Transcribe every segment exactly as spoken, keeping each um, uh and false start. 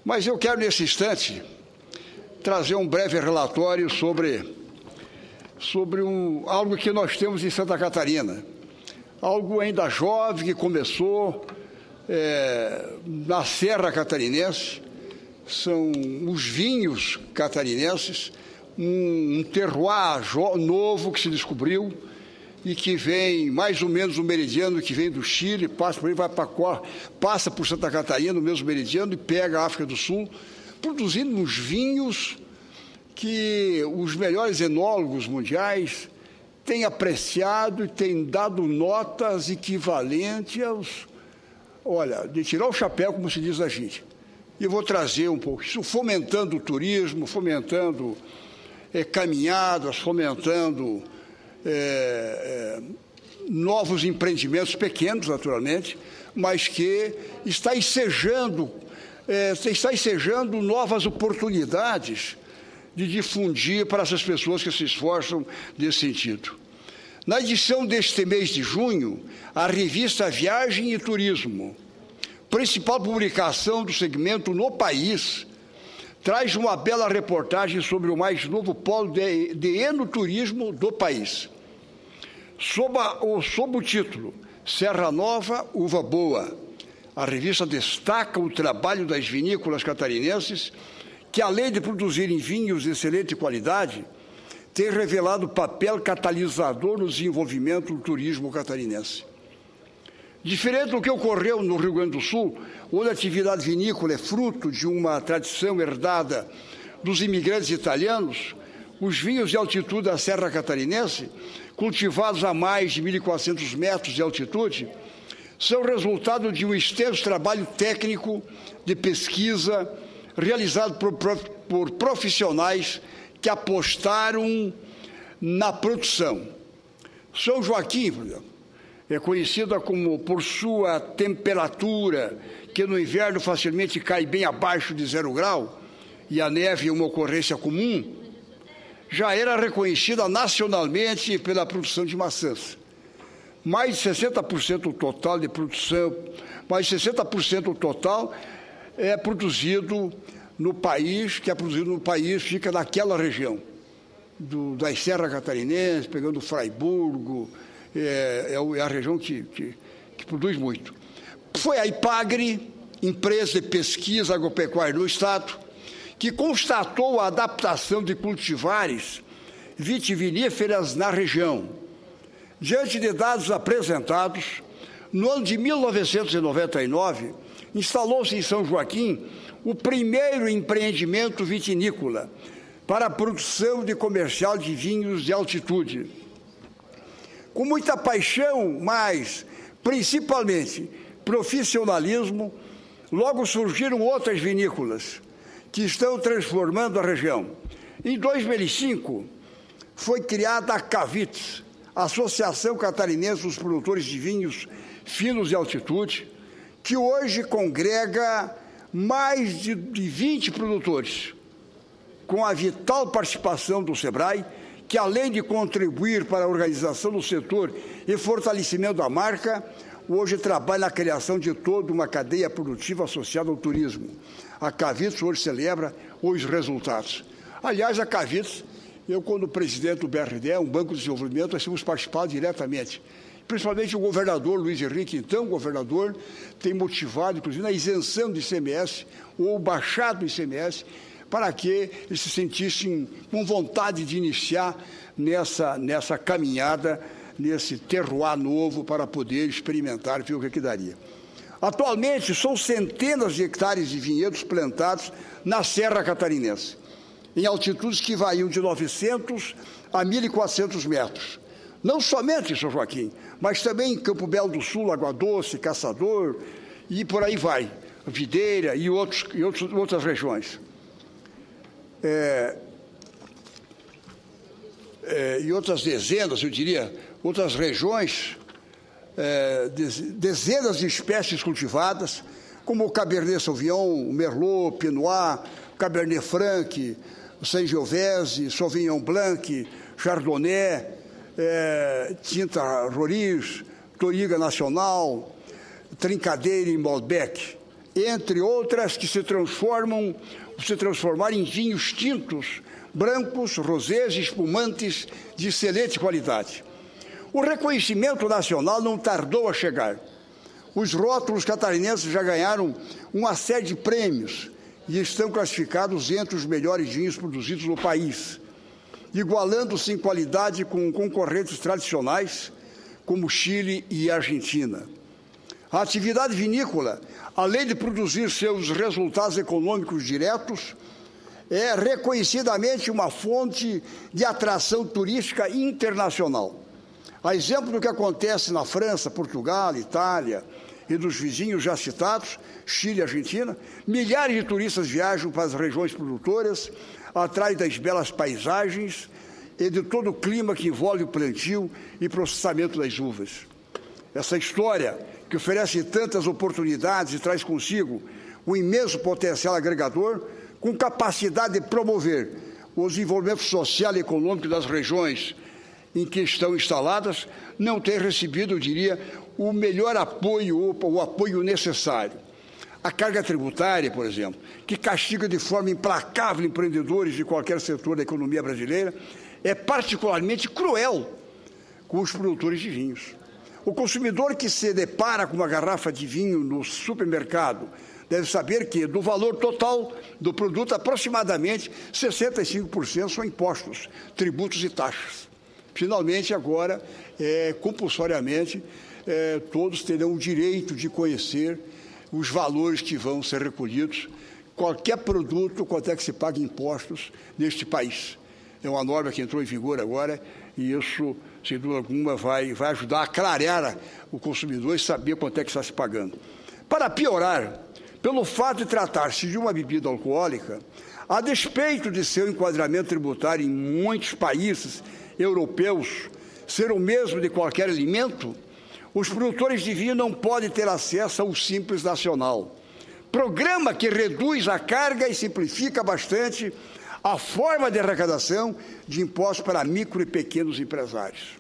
Mas eu quero, nesse instante, trazer um breve relatório sobre, sobre um, algo que nós temos em Santa Catarina. Algo ainda jovem que começou é, na Serra Catarinense, são os vinhos catarinenses, um, um terroir novo que se descobriu e que vem mais ou menos o meridiano que vem do Chile, passa por aí, vai para passa por Santa Catarina, no mesmo meridiano, e pega a África do Sul, produzindo uns vinhos que os melhores enólogos mundiais têm apreciado e têm dado notas equivalentes aos, olha, de tirar o chapéu, como se diz a gente. E eu vou trazer um pouco isso, fomentando o turismo, fomentando é, caminhadas, fomentando é, é, novos empreendimentos pequenos, naturalmente, mas que está ensejando, é, está ensejando novas oportunidades de difundir para essas pessoas que se esforçam nesse sentido. Na edição deste mês de junho, a revista Viagem e Turismo, principal publicação do segmento no país, traz uma bela reportagem sobre o mais novo polo de, de enoturismo do país. Sob, a, o, sob o título Serra Nova, Uva Boa, a revista destaca o trabalho das vinícolas catarinenses que, além de produzirem vinhos de excelente qualidade, tem revelado papel catalisador no desenvolvimento do turismo catarinense. Diferente do que ocorreu no Rio Grande do Sul, onde a atividade vinícola é fruto de uma tradição herdada dos imigrantes italianos, os vinhos de altitude da Serra Catarinense, cultivados a mais de mil e quatrocentos metros de altitude, são resultado de um extenso trabalho técnico de pesquisa realizado por, por profissionais que apostaram na produção. São Joaquim, por exemplo, é conhecida como por sua temperatura, que no inverno facilmente cai bem abaixo de zero grau, e a neve é uma ocorrência comum, já era reconhecida nacionalmente pela produção de maçãs. Mais de sessenta por cento do total de produção, mais de sessenta por cento do total é produzido no país, que é produzido no país, fica naquela região, do, da Serra Catarinense, pegando Fraiburgo, é, é a região que, que, que produz muito. Foi a IPAGRE, empresa de pesquisa agropecuária do Estado, que constatou a adaptação de cultivares vitiviníferas na região. Diante de dados apresentados, no ano de mil novecentos e noventa e nove, instalou-se em São Joaquim o primeiro empreendimento vitinícola para a produção de comercial de vinhos de altitude. Com muita paixão, mas principalmente profissionalismo, logo surgiram outras vinícolas que estão transformando a região. Em dois mil e cinco, foi criada a CAVITS, Associação Catarinense dos Produtores de Vinhos Finos de Altitude, que hoje congrega mais de vinte produtores, com a vital participação do SEBRAE, que, além de contribuir para a organização do setor e fortalecimento da marca, hoje trabalha na criação de toda uma cadeia produtiva associada ao turismo. A CAVITS hoje celebra os resultados. Aliás, a CAVITS, eu, quando presidente do B R D E, um banco de desenvolvimento, nós temos participado diretamente. Principalmente o governador Luiz Henrique, então, o governador, tem motivado, inclusive, na isenção do I C M S, ou baixado do I C M S, para que eles se sentissem com vontade de iniciar nessa, nessa caminhada, nesse terroir novo, para poder experimentar e ver o que, que daria. Atualmente, são centenas de hectares de vinhedos plantados na Serra Catarinense, em altitudes que variam de novecentos a mil e quatrocentos metros. Não somente em São Joaquim, mas também em Campo Belo do Sul, Lagoa Doce, Caçador, e por aí vai, Videira e, outros, e outros, outras regiões. É, é, e outras dezenas, eu diria, outras regiões, é, dezenas de espécies cultivadas, como o Cabernet Sauvignon, o Merlot, Pinot, o Cabernet Franc, o Sangiovese, Sauvignon Blanc, Chardonnay, É, Tinta Roriz, Toriga Nacional, Trincadeira e Malbec, entre outras que se transformam, se transformaram em vinhos tintos, brancos, rosés e espumantes de excelente qualidade. O reconhecimento nacional não tardou a chegar. Os rótulos catarinenses já ganharam uma série de prêmios e estão classificados entre os melhores vinhos produzidos no país, igualando-se em qualidade com concorrentes tradicionais como Chile e Argentina. A atividade vinícola, além de produzir seus resultados econômicos diretos, é reconhecidamente uma fonte de atração turística internacional. A exemplo do que acontece na França, Portugal, Itália e dos vizinhos já citados, Chile e Argentina, milhares de turistas viajam para as regiões produtoras, atrás das belas paisagens e de todo o clima que envolve o plantio e processamento das uvas. Essa história, que oferece tantas oportunidades e traz consigo um imenso potencial agregador, com capacidade de promover o desenvolvimento social e econômico das regiões em que estão instaladas, não tem recebido, eu diria, o melhor apoio, o apoio necessário. A carga tributária, por exemplo, que castiga de forma implacável empreendedores de qualquer setor da economia brasileira, é particularmente cruel com os produtores de vinhos. O consumidor que se depara com uma garrafa de vinho no supermercado deve saber que, do valor total do produto, aproximadamente sessenta e cinco por cento são impostos, tributos e taxas. Finalmente, agora, é, compulsoriamente, é, todos terão o direito de conhecer os valores que vão ser recolhidos, qualquer produto, quanto é que se paga impostos neste país. É uma norma que entrou em vigor agora e isso, sem dúvida alguma, vai, vai ajudar a clarear o consumidor e saber quanto é que está se pagando. Para piorar, pelo fato de tratar-se de uma bebida alcoólica, a despeito de seu enquadramento tributário em muitos países europeus ser o mesmo de qualquer alimento, os produtores de vinho não podem ter acesso ao Simples Nacional, programa que reduz a carga e simplifica bastante a forma de arrecadação de impostos para micro e pequenos empresários.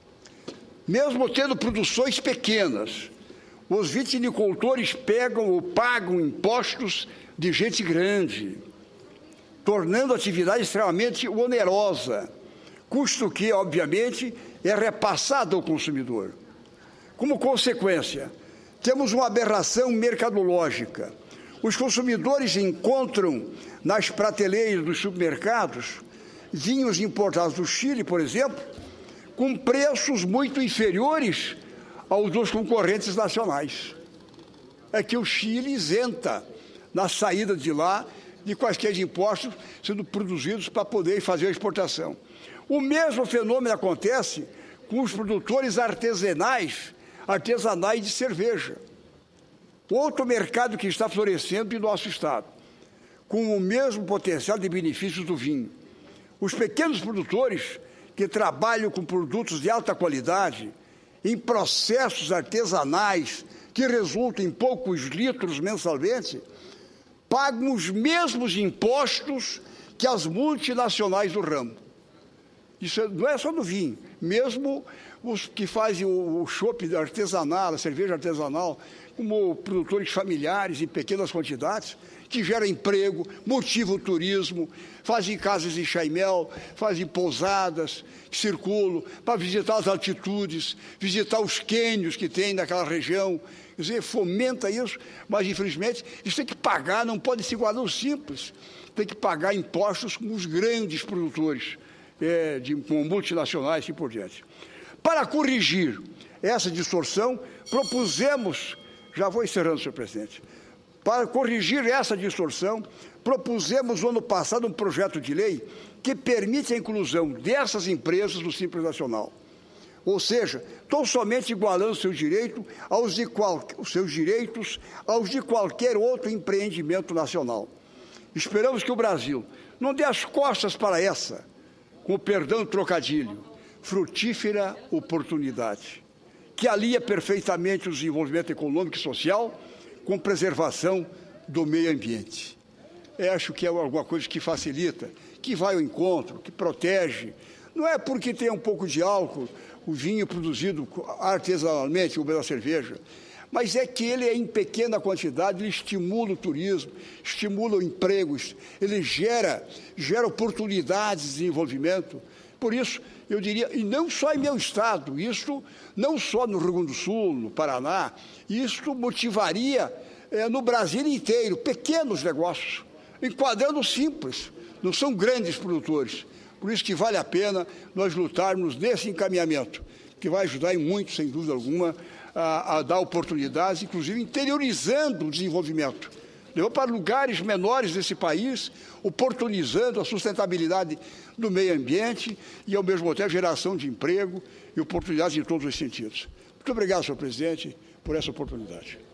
Mesmo tendo produções pequenas, os vitinicultores pegam ou pagam impostos de gente grande, tornando a atividade extremamente onerosa, custo que, obviamente, é repassado ao consumidor. Como consequência, temos uma aberração mercadológica. Os consumidores encontram nas prateleiras dos supermercados vinhos importados do Chile, por exemplo, com preços muito inferiores aos dos concorrentes nacionais. É que o Chile isenta na saída de lá de quaisquer impostos sendo produzidos para poder fazer a exportação. O mesmo fenômeno acontece com os produtores artesanais, artesanais de cerveja. Outro mercado que está florescendo em nosso estado, com o mesmo potencial de benefícios do vinho. Os pequenos produtores que trabalham com produtos de alta qualidade, em processos artesanais que resultam em poucos litros mensalmente, pagam os mesmos impostos que as multinacionais do ramo. Isso não é só do vinho, mesmo os que fazem o chopp artesanal, a cerveja artesanal, como produtores familiares em pequenas quantidades, que geram emprego, motivam o turismo, fazem casas em chá e mel, fazem pousadas, circulam para visitar as altitudes, visitar os cânions que tem naquela região, quer dizer, fomenta isso, mas infelizmente isso tem que pagar, não pode se igualar ao simples, tem que pagar impostos com os grandes produtores, é, de, com multinacionais e assim por diante. Para corrigir essa distorção, propusemos, já vou encerrando, senhor presidente, para corrigir essa distorção, propusemos no ano passado um projeto de lei que permite a inclusão dessas empresas no Simples Nacional. Ou seja, tão somente igualando seu direito aos de qual, os seus direitos aos de qualquer outro empreendimento nacional. Esperamos que o Brasil não dê as costas para essa, com o perdão do trocadilho, frutífera oportunidade, que alia perfeitamente o desenvolvimento econômico e social com preservação do meio ambiente. Eu acho que é alguma coisa que facilita, que vai ao encontro, que protege. Não é porque tem um pouco de álcool, o vinho produzido artesanalmente, como a cerveja, mas é que ele é em pequena quantidade, ele estimula o turismo, estimula empregos, ele gera, gera oportunidades de desenvolvimento. Por isso, eu diria, e não só em meu estado, isso não só no Rio Grande do Sul, no Paraná, isso motivaria é, no Brasil inteiro pequenos negócios, enquadrando simples, não são grandes produtores. Por isso que vale a pena nós lutarmos nesse encaminhamento, que vai ajudar em muito, sem dúvida alguma, a, a dar oportunidades, inclusive interiorizando o desenvolvimento. Levou para lugares menores desse país, oportunizando a sustentabilidade do meio ambiente e, ao mesmo tempo, a geração de emprego e oportunidades em todos os sentidos. Muito obrigado, senhor presidente, por essa oportunidade.